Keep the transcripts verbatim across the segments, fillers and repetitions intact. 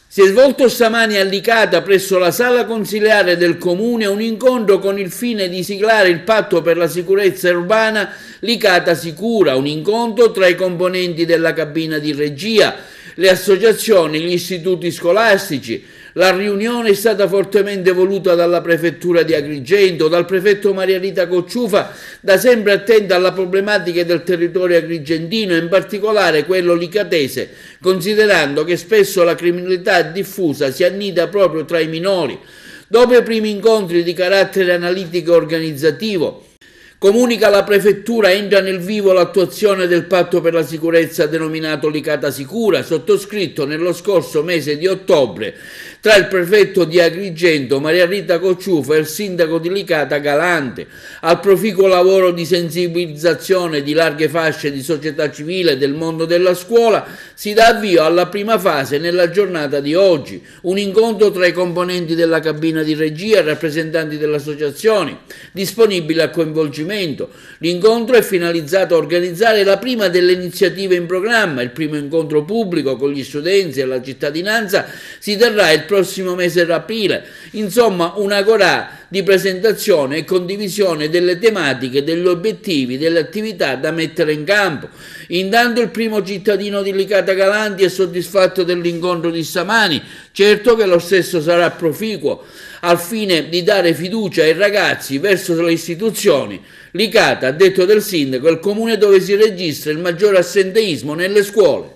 Si è svolto stamani a Licata, presso la sala consiliare del comune, un incontro con il fine di siglare il patto per la sicurezza urbana Licata Sicura, un incontro tra i componenti della cabina di regia, le associazioni, gli istituti scolastici. La riunione è stata fortemente voluta dalla prefettura di Agrigento, dal prefetto Maria Rita Cocciufa, da sempre attenta alla problematica del territorio agrigentino, in particolare quello licatese, considerando che spesso la criminalità diffusa si annida proprio tra i minori. Dopo i primi incontri di carattere analitico e organizzativo, comunica la prefettura, entra nel vivo l'attuazione del patto per la sicurezza denominato Licata Sicura, sottoscritto nello scorso mese di ottobre tra il prefetto di Agrigento Maria Rita Cocciufa e il sindaco di Licata Galante. Al proficuo lavoro di sensibilizzazione di larghe fasce di società civile e del mondo della scuola si dà avvio alla prima fase nella giornata di oggi, un incontro tra i componenti della cabina di regia e rappresentanti delle associazioni disponibili al coinvolgimento. L'incontro è finalizzato a organizzare la prima delle iniziative in programma. Il primo incontro pubblico con gli studenti e la cittadinanza si terrà il prossimo mese di aprile. Insomma, una gorà di presentazione e condivisione delle tematiche, degli obiettivi, delle attività da mettere in campo. Intanto il primo cittadino di Licata Galante è soddisfatto dell'incontro di stamani, certo che lo stesso sarà proficuo al fine di dare fiducia ai ragazzi verso le istituzioni. Licata, a detto del sindaco, è il comune dove si registra il maggiore assenteismo nelle scuole.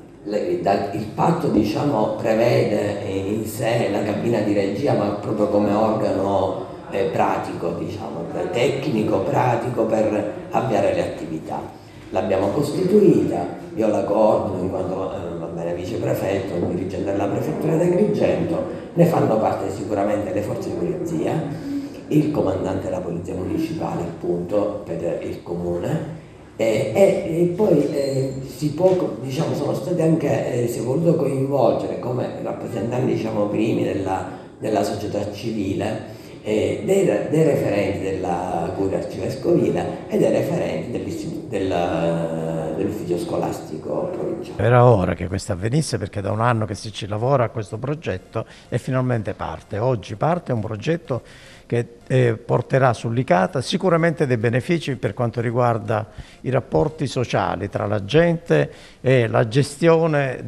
Il patto, diciamo, prevede in sé la cabina di regia, ma proprio come organo eh, pratico, diciamo, tecnico, pratico per avviare le attività. L'abbiamo costituita, io la coordino in quanto eh, va bene, viceprefetto, dirigente della prefettura di Agrigento, ne fanno parte sicuramente le forze di polizia, il comandante della polizia municipale appunto per il comune. E, e, e poi eh, si può, diciamo, sono stati anche, eh, si è voluto coinvolgere come rappresentanti, diciamo, primi della, della società civile, eh, dei, dei referenti della curia arcivescovile e dei referenti del, dell'ufficio scolastico provinciale. Era ora che questo avvenisse, perché da un anno che si ci lavora a questo progetto e finalmente parte. Oggi parte un progetto che eh, porterà su Licata sicuramente dei benefici per quanto riguarda i rapporti sociali tra la gente e la gestione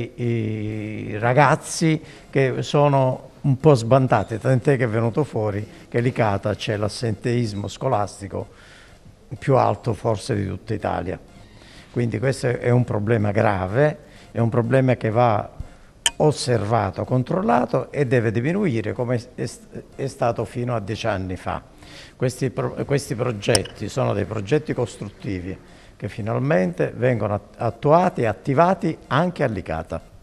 dei ragazzi che sono un po' sbandati, tant'è che è venuto fuori che Licata c'è l'assenteismo scolastico più alto forse di tutta Italia. Quindi questo è un problema grave, è un problema che va osservato, controllato e deve diminuire come è stato fino a dieci anni fa. Questi, pro, questi progetti sono dei progetti costruttivi che finalmente vengono attuati e attivati anche a Licata.